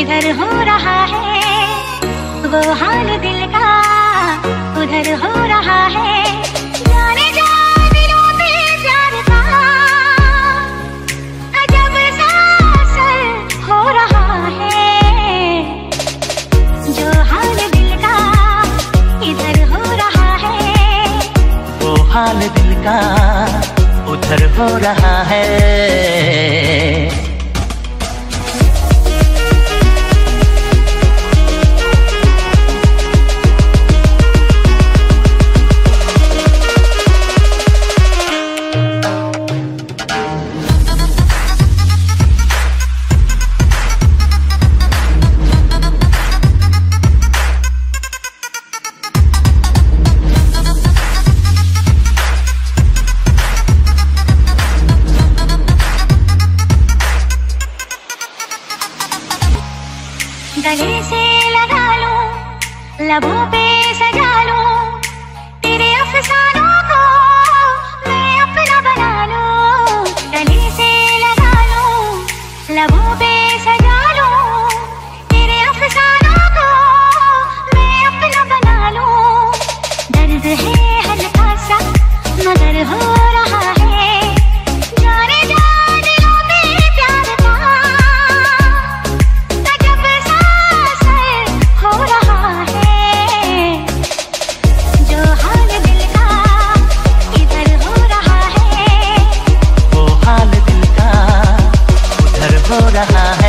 इधर हो रहा है वो हाल दिल का, उधर हो रहा है जाने जा दिलों पे प्यार का अजब सा असर हो रहा है। जो हाल दिल का इधर हो रहा है वो हाल दिल का उधर हो रहा है। गले से लगा लूं, लबों पे सजा लूं, तेरे अफसानों को मैं अपना बना लूं। गले से लगा लूं, लबों पे सजा लूं, तेरे अफसानों को मैं अपना बना लूं। दर्द है हल्का सा मगर हो रहा है जाने जा दिलों पे प्यार का हो रहा है। जो हाल दिल का इधर हो रहा है वो हाल दिल का उधर हो रहा है।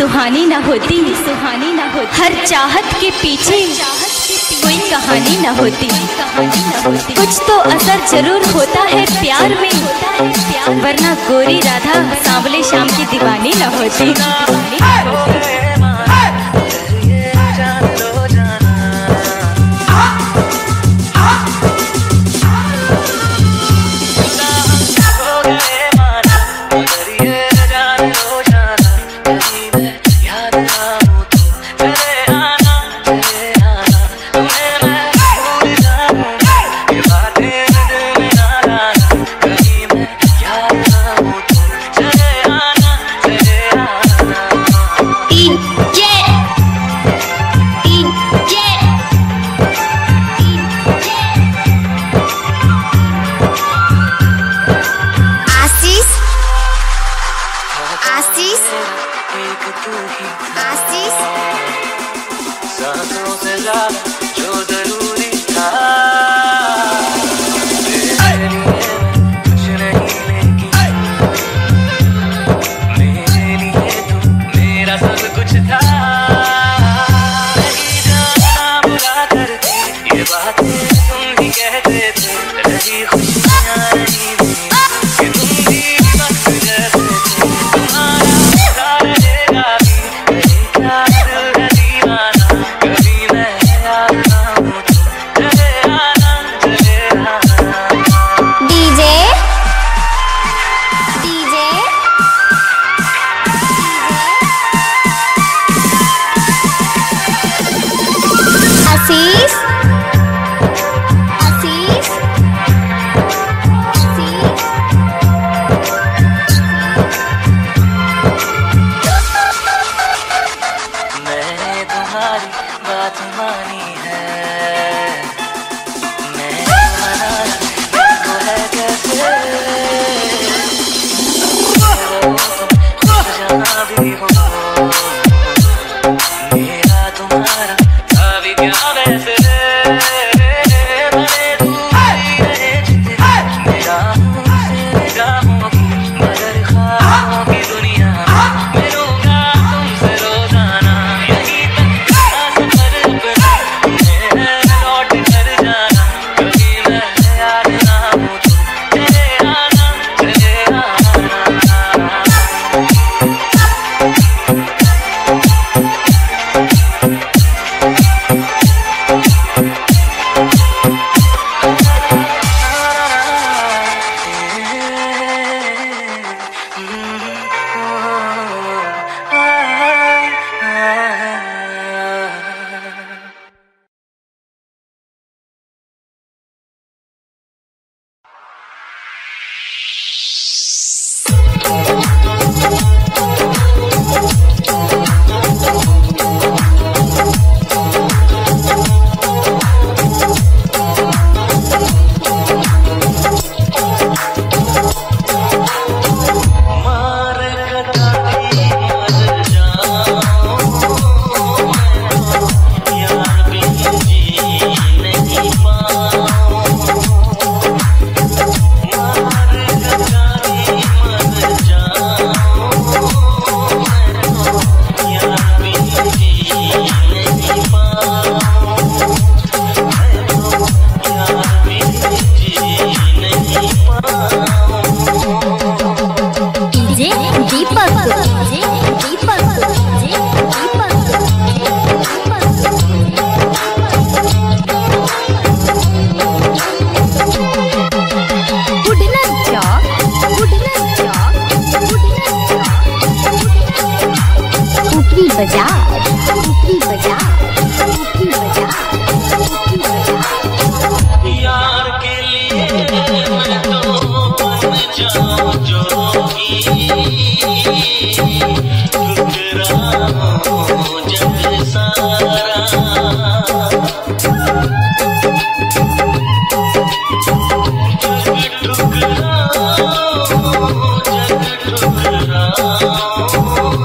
सुहानी न होती, हर चाहत के पीछे कोई कहानी न होती। कुछ तो असर जरूर होता है प्यार में, वरना गोरी राधा सांवले शाम की दीवानी न होती।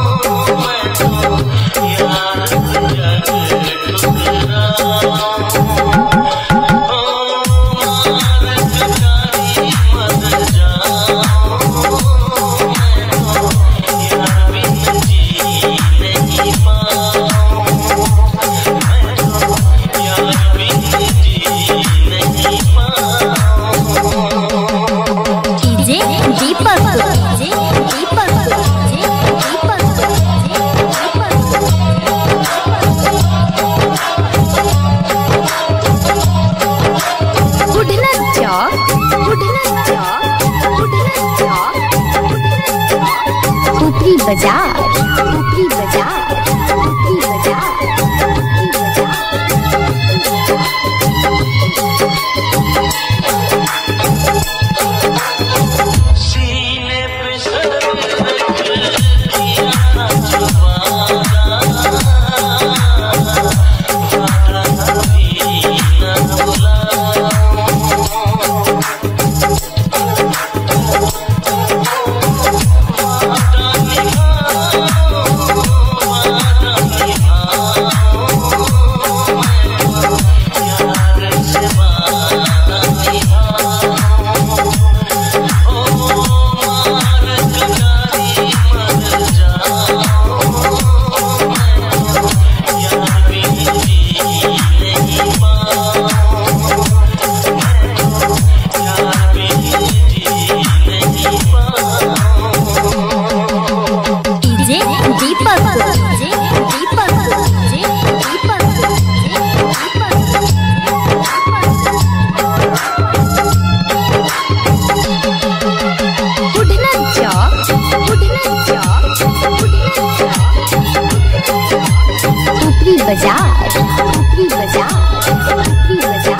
यार जग ठुकराऊं ऊपरी बाजार, ऊपरी बाजार, ऊपरी बाजार। बाजार, ऊपरी बाजार, ऊपरी बाजार,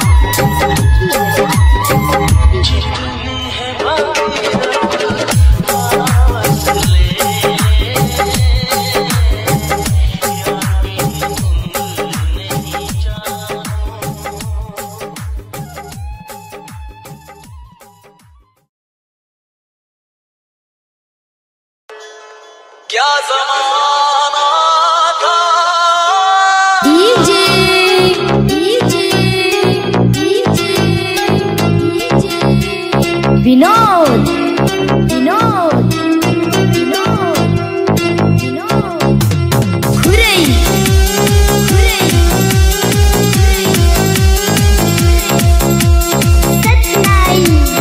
क्या ज़माना था। DJ DJ DJ DJ Vinod Vinod Vinod Vinod Khurai Khurai सतनाई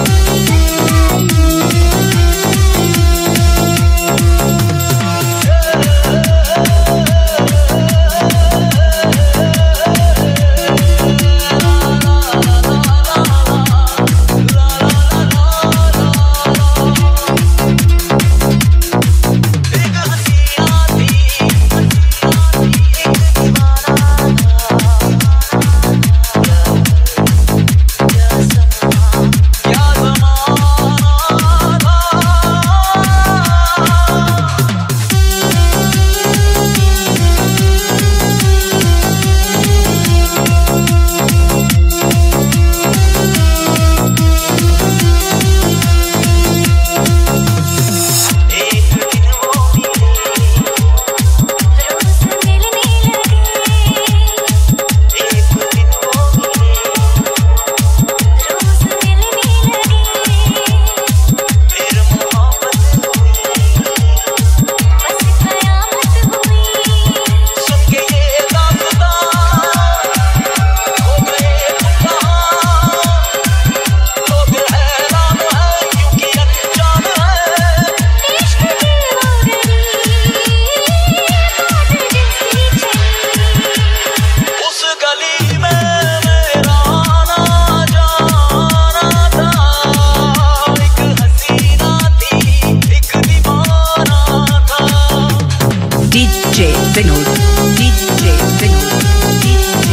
DJ Vinod, DJ Vinod, DJ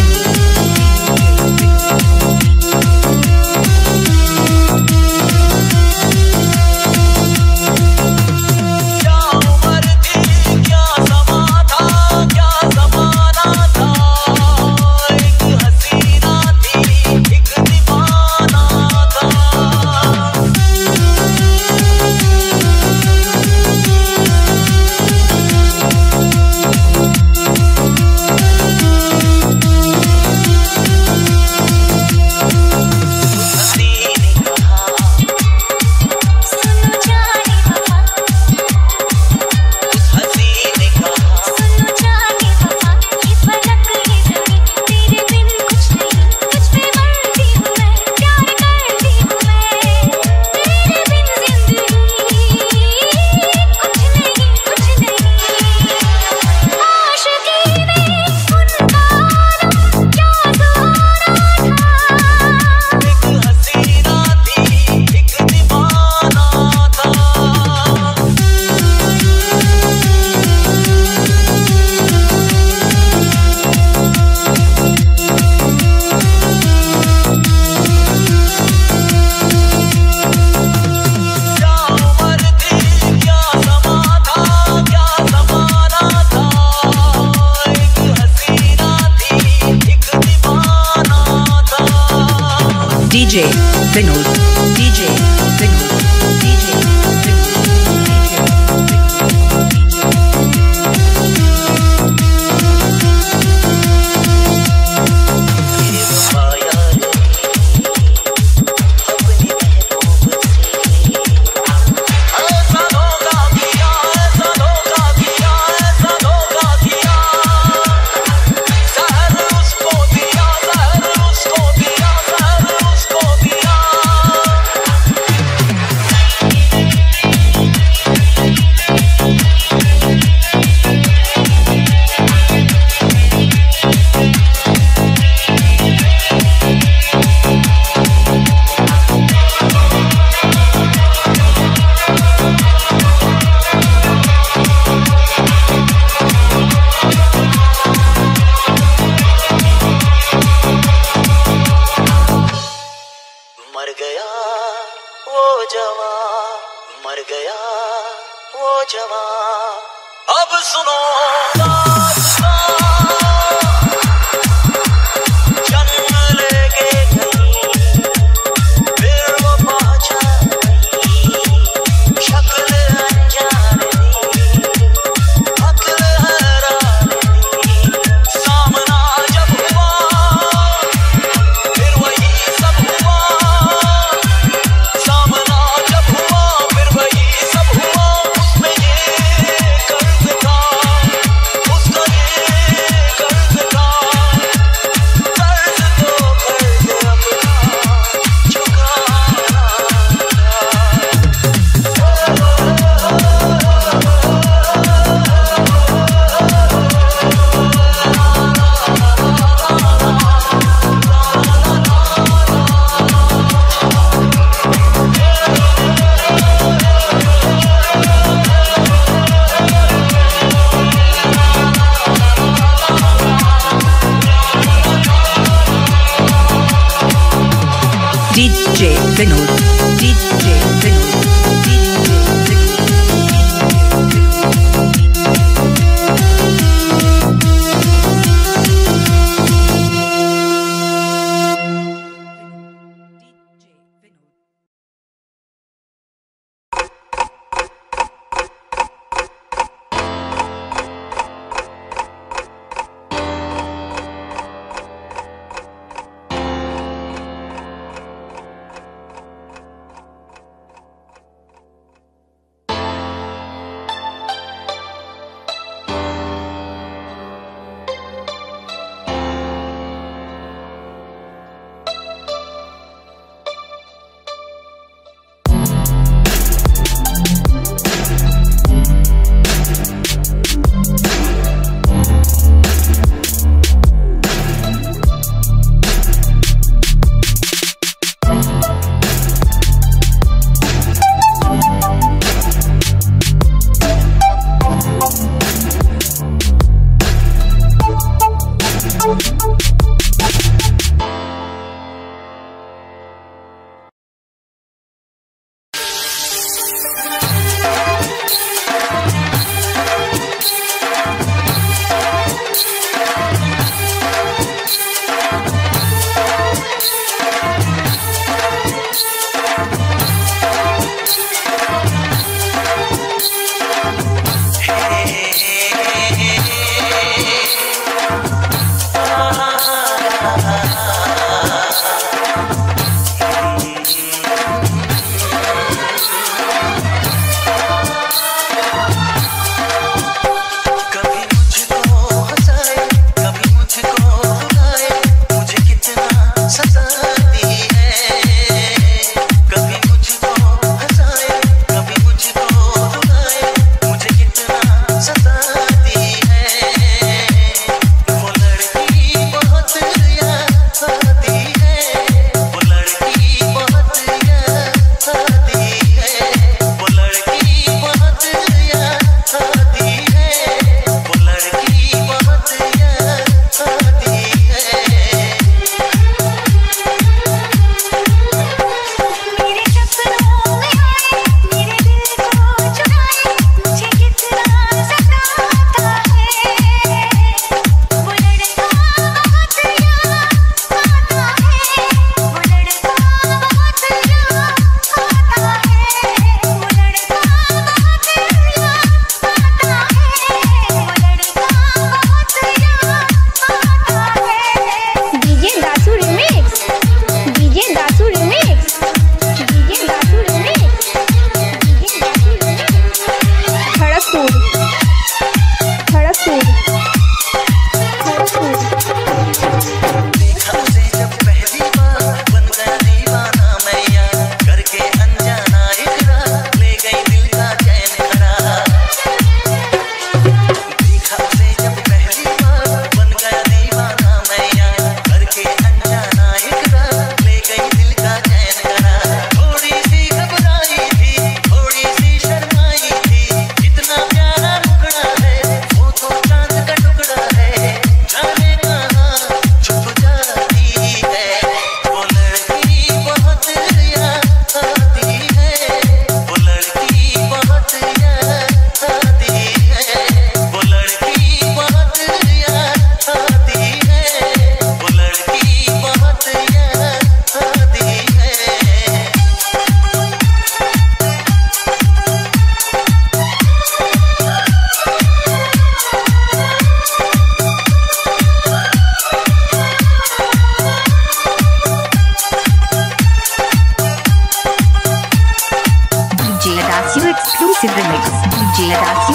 क्या उम्र थी, क्या समा था, क्या ज़माना था। एक हसीना थी, एक दीवाना था। अब सुनो DJ Vinod, DJ Vinod, DJ सताती है,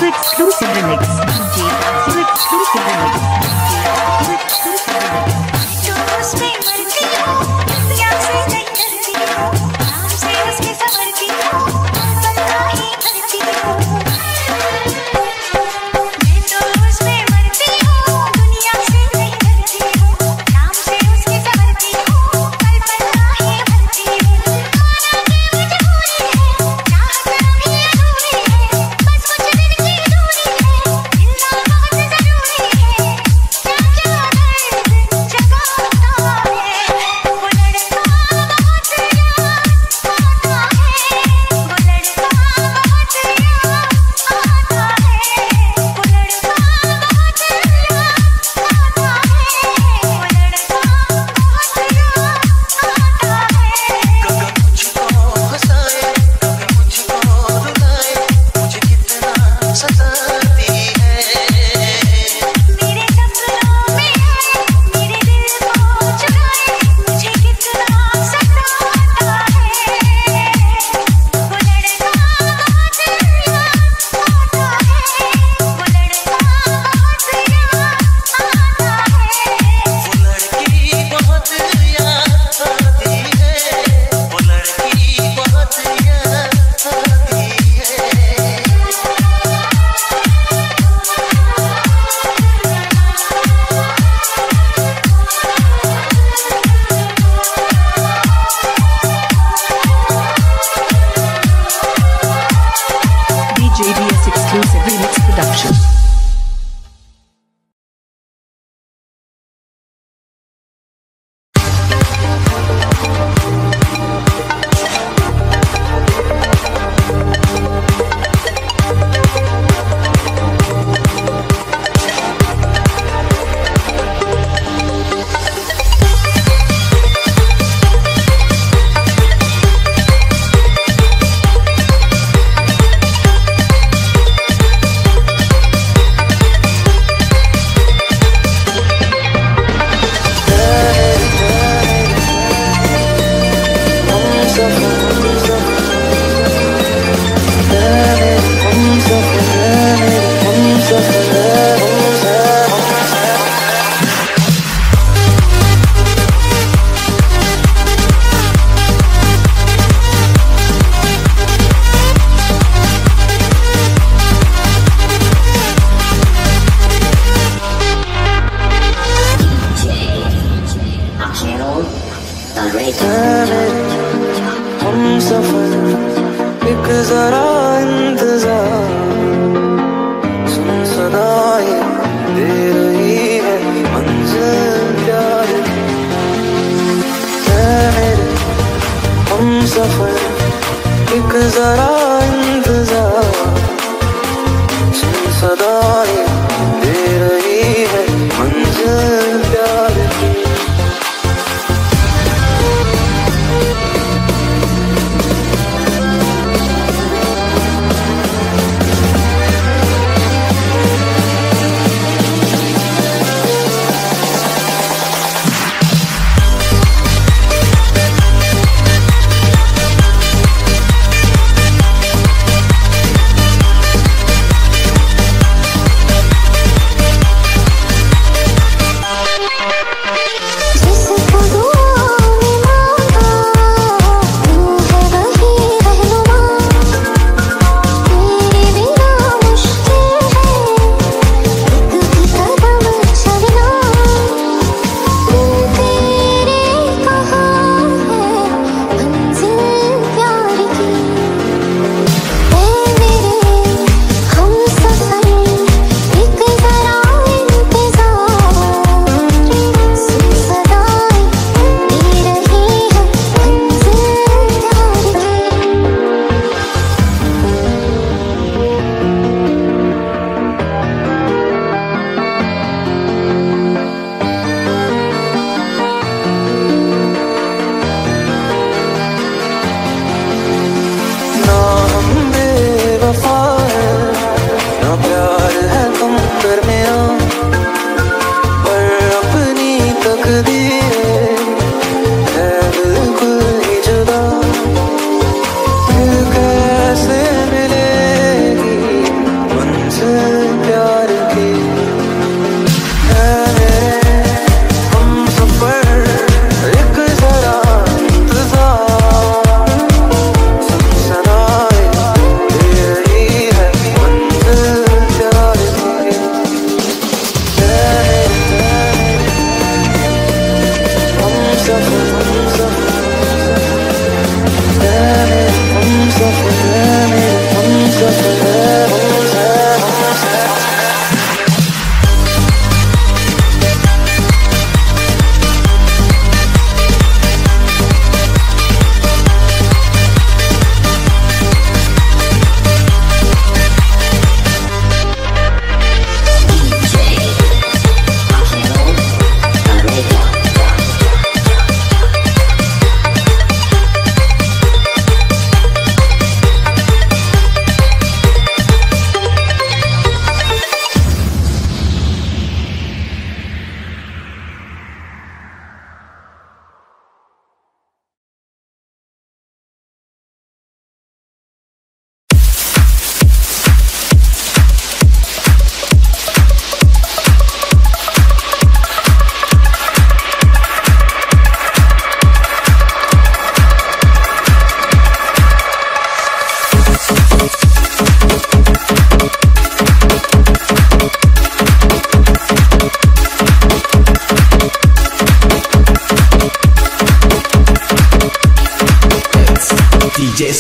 exclusive remix. DJ Dasu exclusive remix. DJ Dasu exclusive remix. जो उसमें मरती हो प्यार से नहीं डरती हो नाम से उसके संवरती हो बंदा ही भरती हो मैं तो उसमें मरती हूँ दुनिया से नहीं डरती हूँ नाम से उसके संवरती हूँ पल बंदा ही भरती हूँ आना की मजबूरी है चाहना भी अधूरी है बस कुछ दिन की दूरी है मिलना बहुत जरूरी है क्या क्या दर्द जगाता है वो लड़का बहुत याद आता है वो लड़का बहुत याद आता है वो लड़का बहुत याद आता है वो लड़का बहुत याद आता है कभी मुझको हंसाए कभी मुझको रुलाए मुझे कितना सताती है मेरे सपनों में आए मेरे दिल को चुराए मुझे कितना सताता है वो लड़का बहुत याद आता है वो लड़का बहुत याद आता है वो लड़की बहुत याद आती है वो लड़की बहुत याद आती है DJ DS exclusive remix production. हम सफर एक जरा इंतजार सुन सदाएं दे रही है मंजिल प्यार की मेरे हम सफर एक जरा इंतजार सुन सदाएं दे रही है मंजिल प्यार की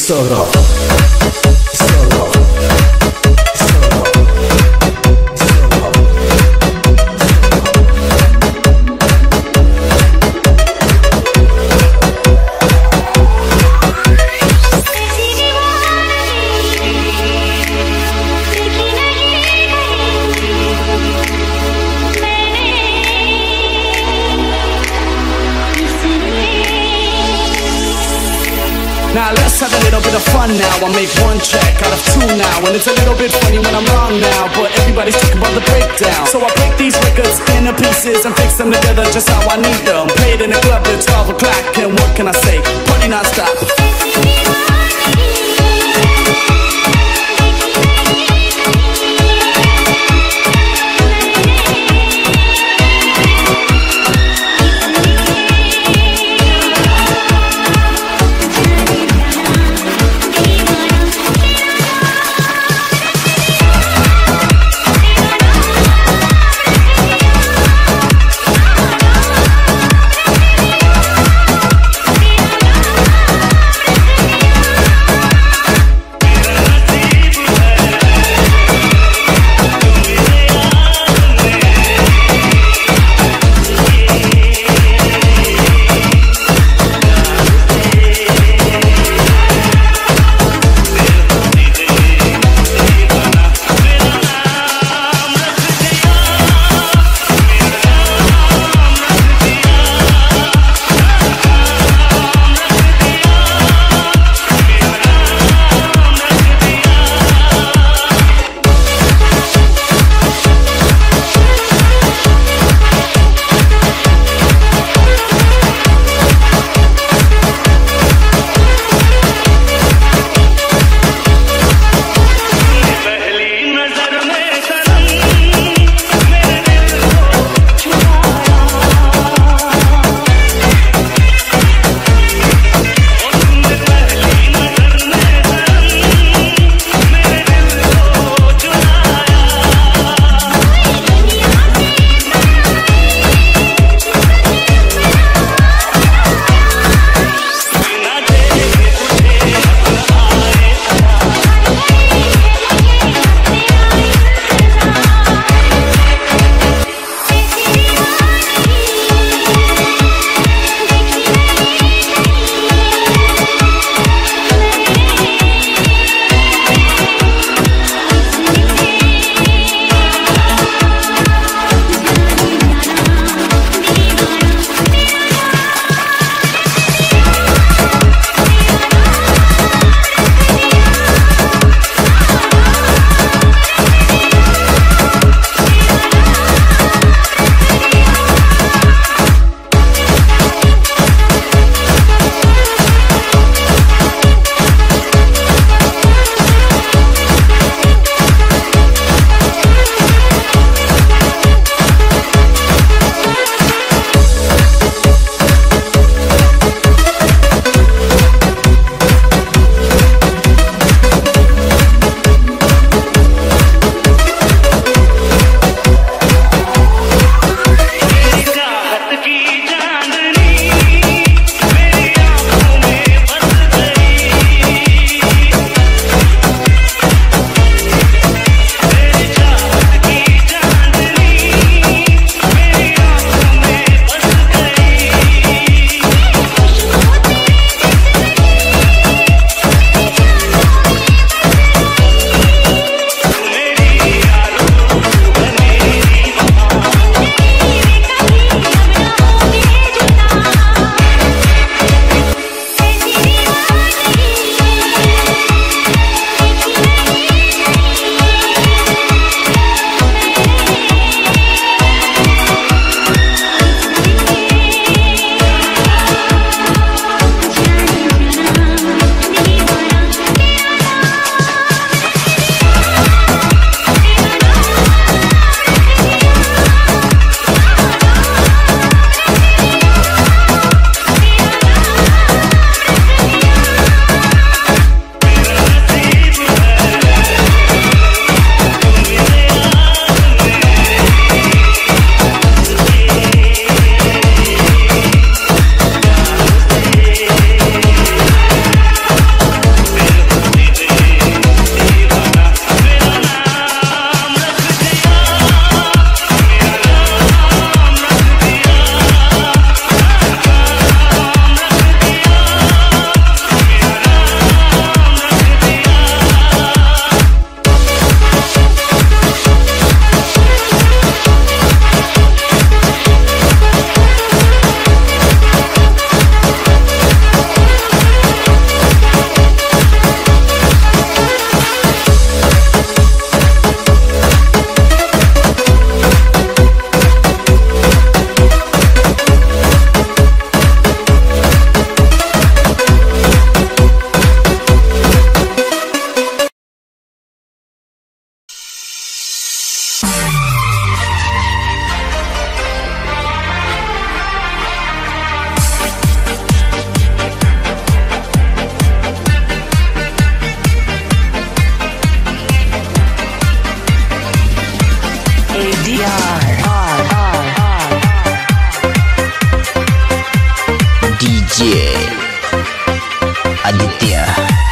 Solo. Now let's have a little bit of fun now. I make one check out of two now, and it's a little bit funny when I'm wrong now, but everybody's talking about the breakdown. So I break these records into pieces and fix them together just how I need them. Play it in the club at 12 o'clock, and what can I say? Party non-stop. DJ Aditya.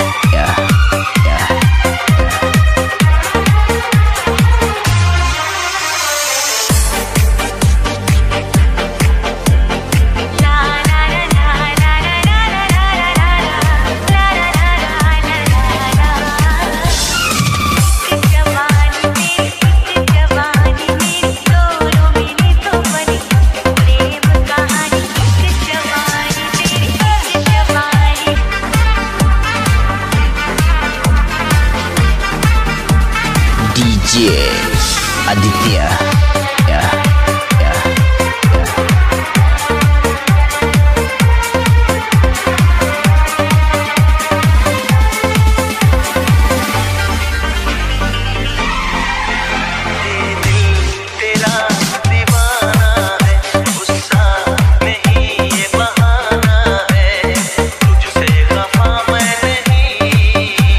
DJ Aditya.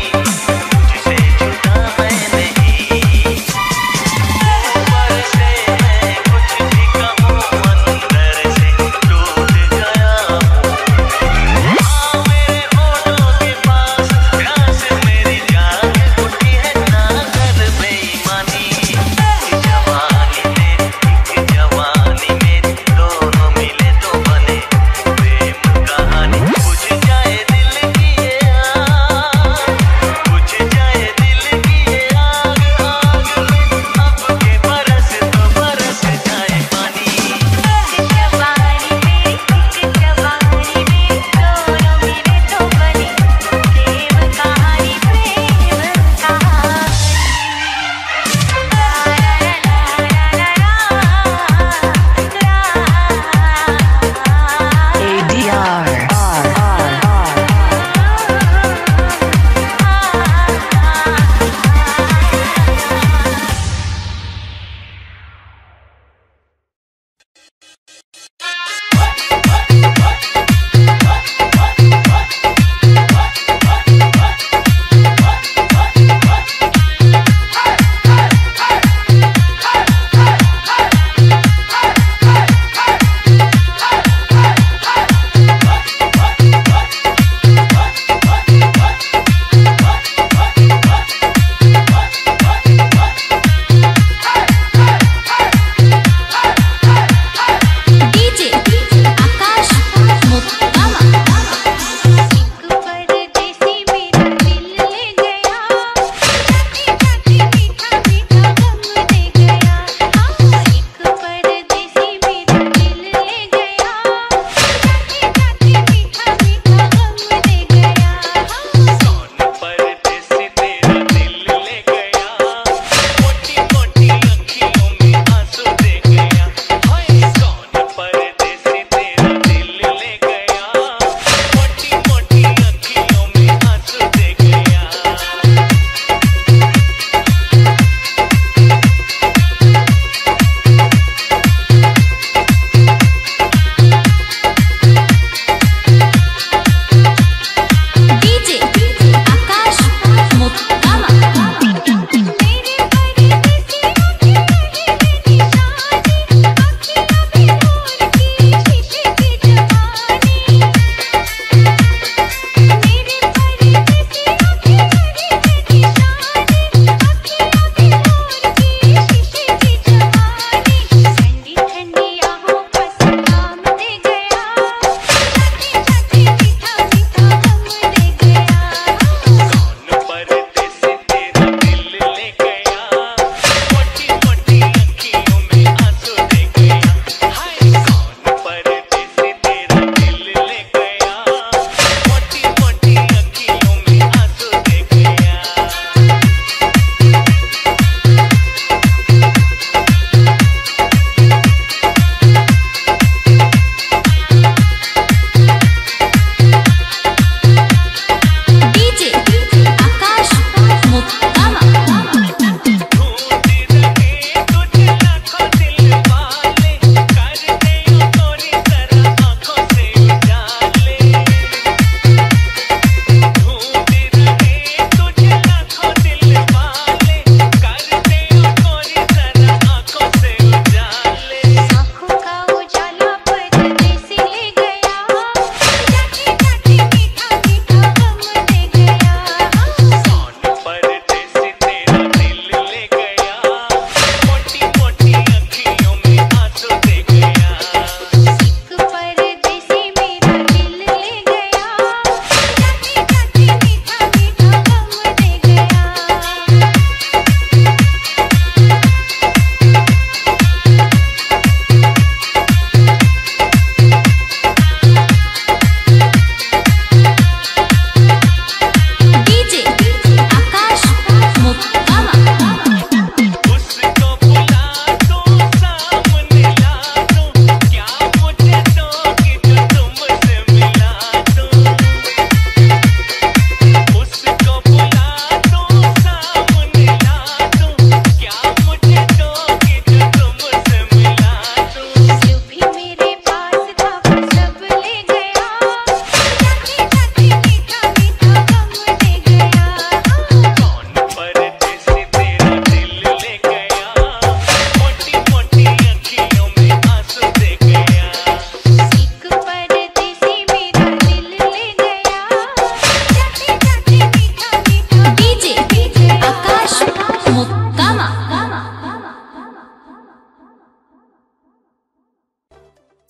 से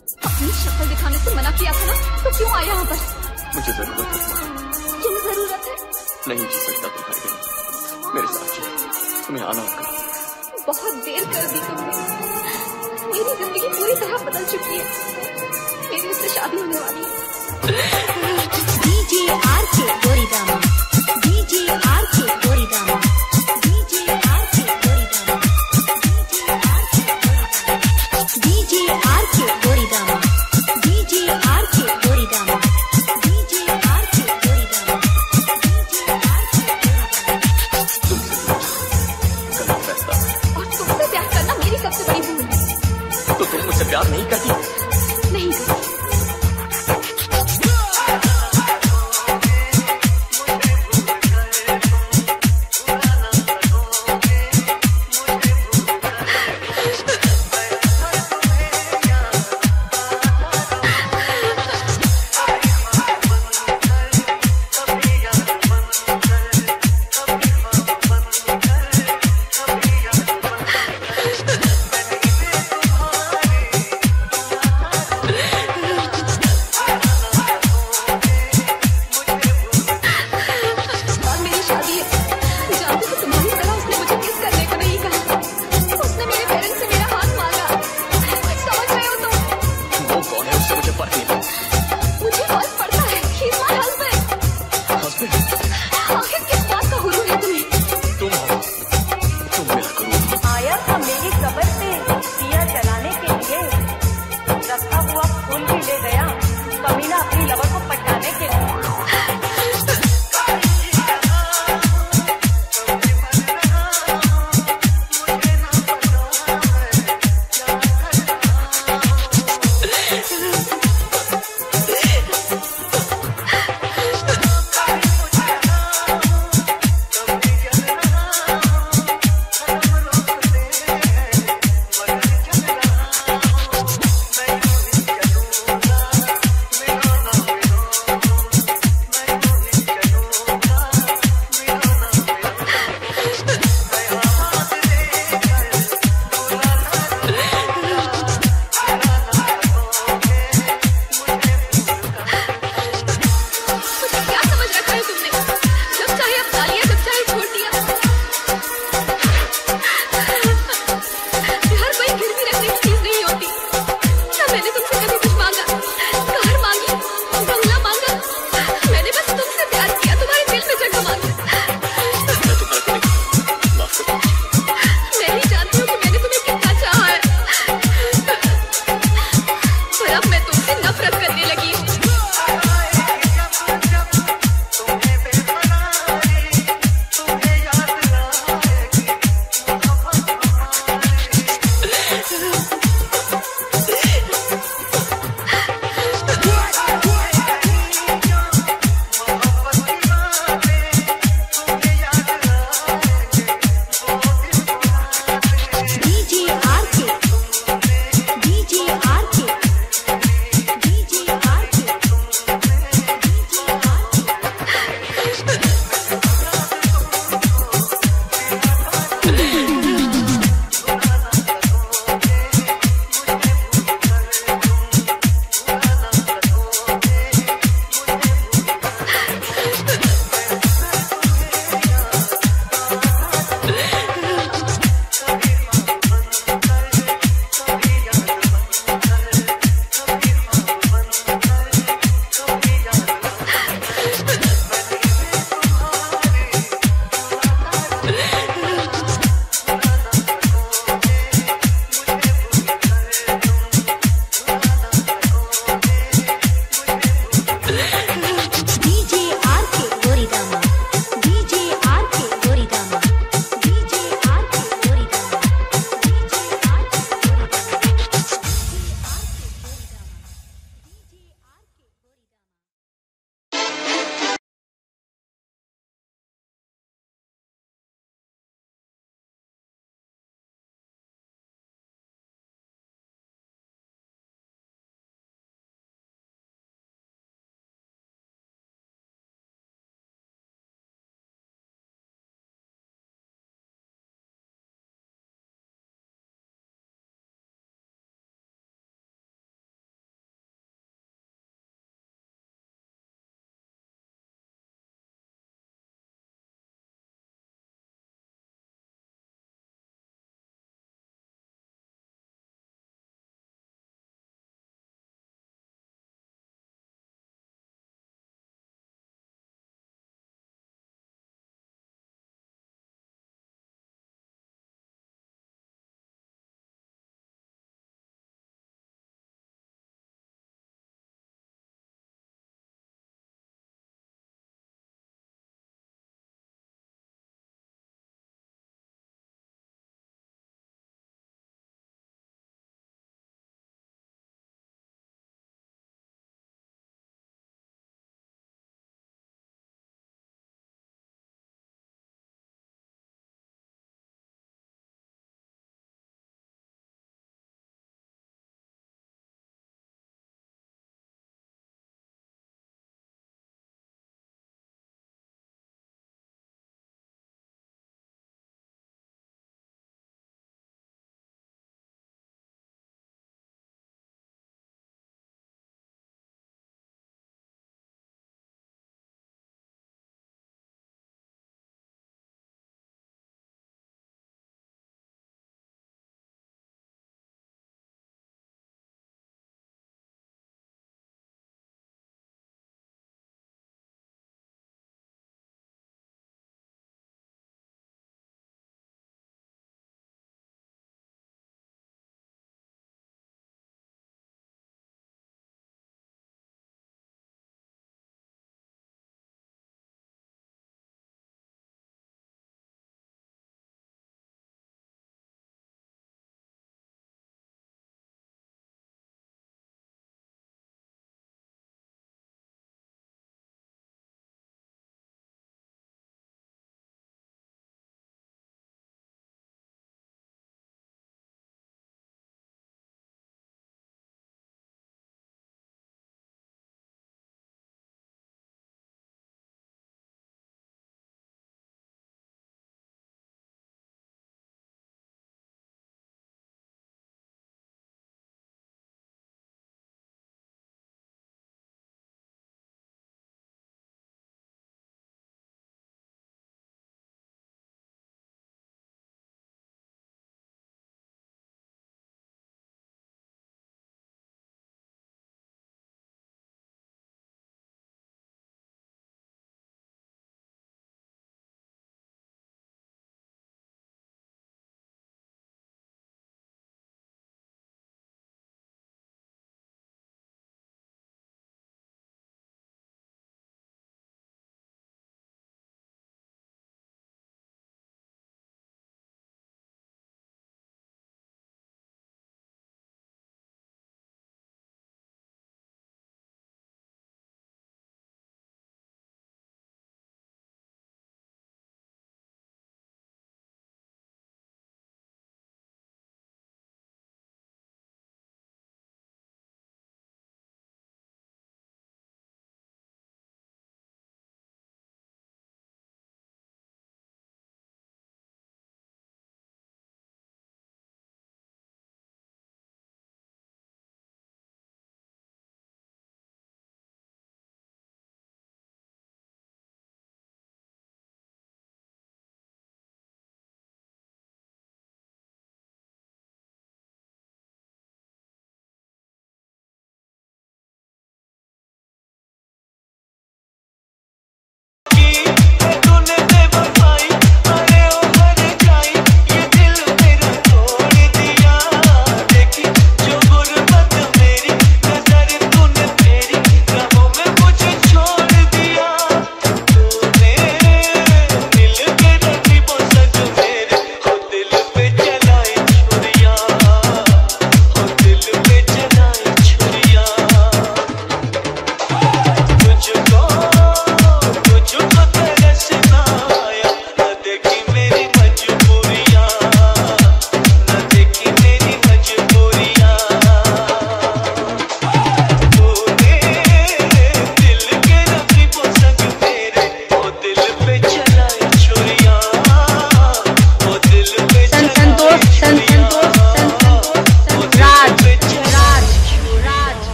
अपनी शक्ल दिखाने से मना किया था ना, तो क्यों आया यहाँ पर? मुझे जरूरत है। क्यों जरूरत है? नहीं जी सकता तुम्हारे बिना, मेरे साथ चलो, तुम्हें आना होगा। बहुत देर कर दी तुमने, मेरी जिंदगी पूरी तरह बदल चुकी है, मेरी उससे शादी होने वाली है। DJ RK Goridama, DJ RK Goridama, DJ RK Goridama, DJ RK Goridama, DJ RK Goridama, DJ RK Goridama. गलत फैसला। और तुमसे प्यार करना मेरी सबसे बड़ी भूल है। तो तुम मुझसे प्यार नहीं करती? नहीं करती।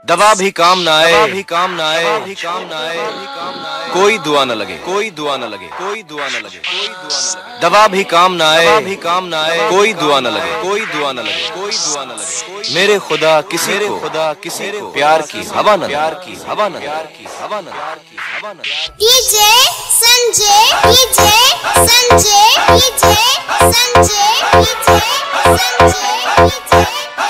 दवा भी काम ना आए, भी काम ना आए, भी काम ना आए, कोई दुआ न लगे, कोई दुआ न लगे, कोई दुआ न लगे, कोई दुआ न लगे। दवा भी काम ना आए, भी काम ना आए, कोई दुआ न लगे, कोई दुआ न लगे, कोई दुआ न लगे। मेरे खुदा किसी को, खुदा किसी को प्यार की हवा न, प्यार की हवा न, प्यार की हवा न, प्यार की हवा न। DJ Sanjay, DJ Sanjay, DJ Sanjay, DJ Sanjay,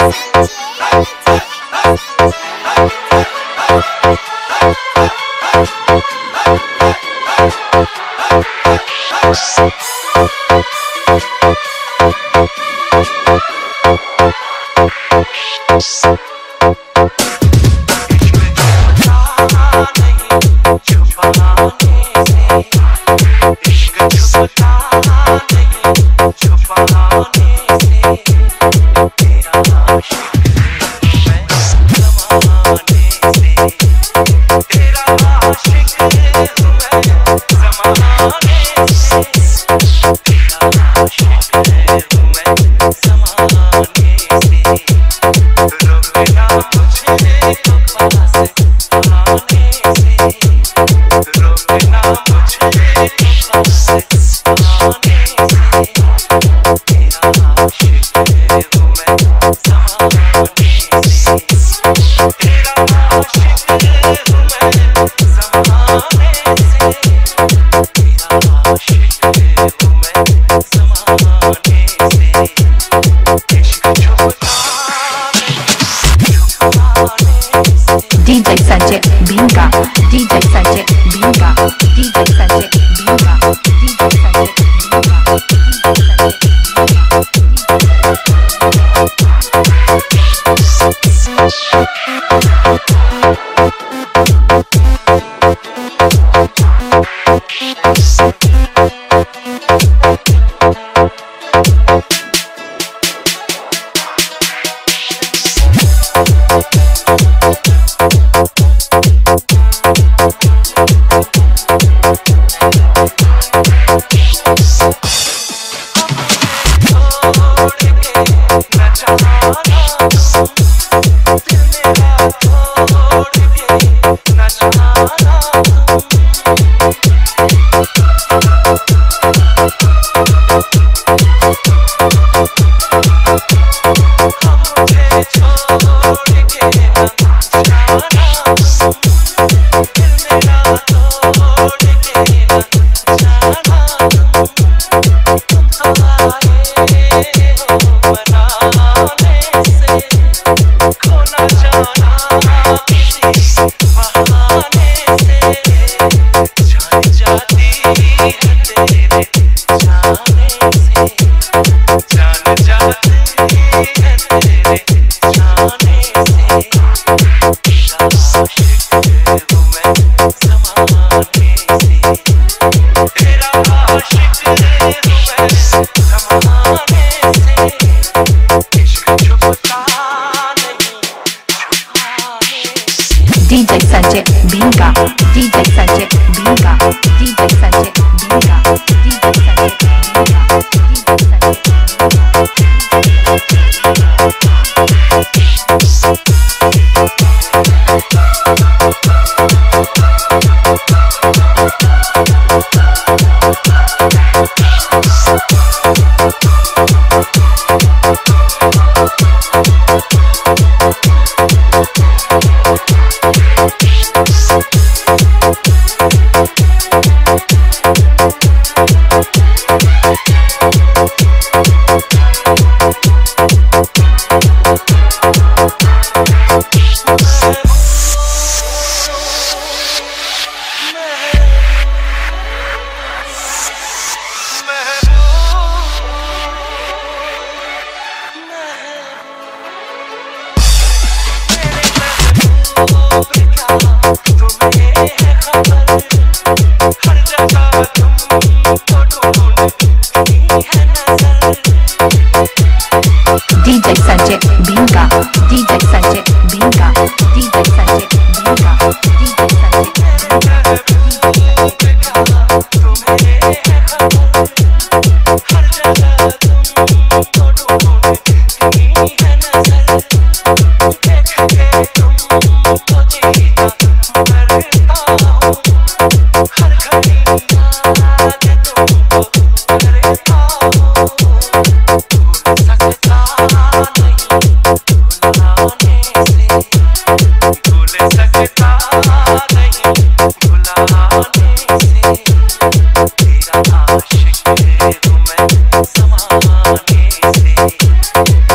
DJ Sanjay Bhinga, DJ Sanjay Bhinga, DJ Sanjay Bhinga, DJ Sanjay DJ Sanjay Bhinga, DJ Sanjay Bhinga, DJ Sanjay Bhinga, DJ Sanjay Bhinga.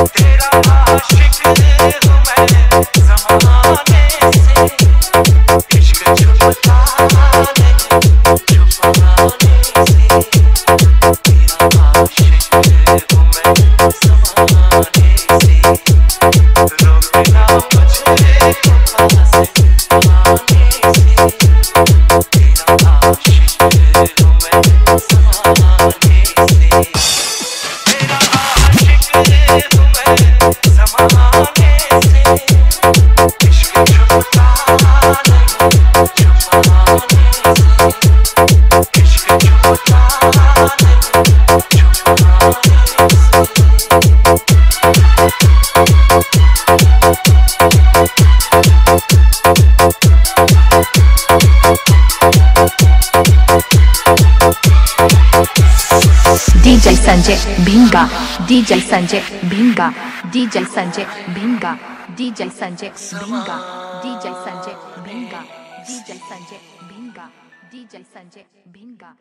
DJ Sanjay Bhinga, DJ Sanjay Bhinga, DJ Sanjay Bhinga, DJ Sanjay Bhinga, DJ Sanjay Bhinga, DJ Sanjay Bhinga, DJ Sanjay Bhinga.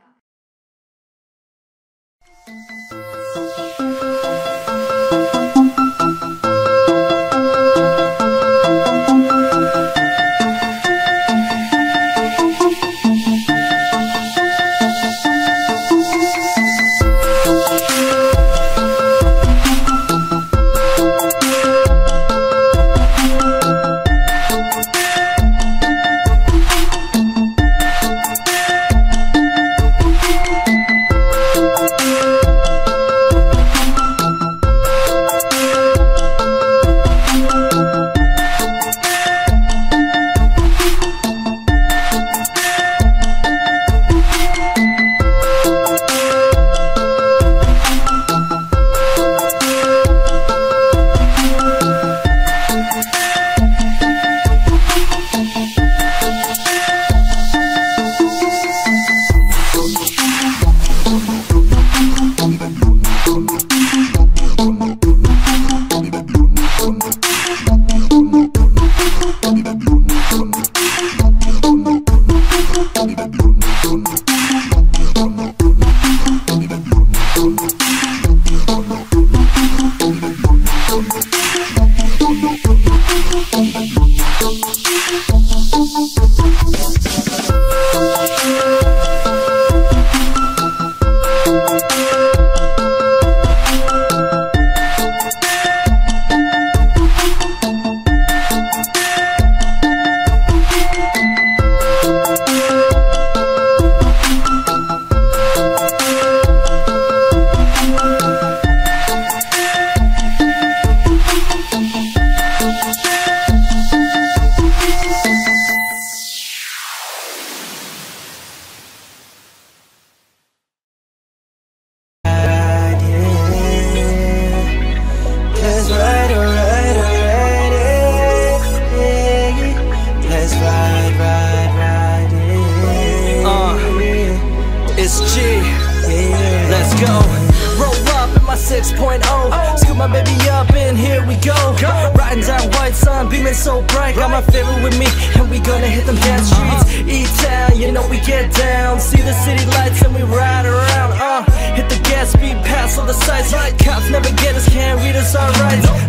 So bright, got my favorite with me, and we gonna hit them dance streets. E-town, you know we get down. See the city lights and we ride around. Hit the gas speed, pass all the sights. Cops never get us, can't read us our rights.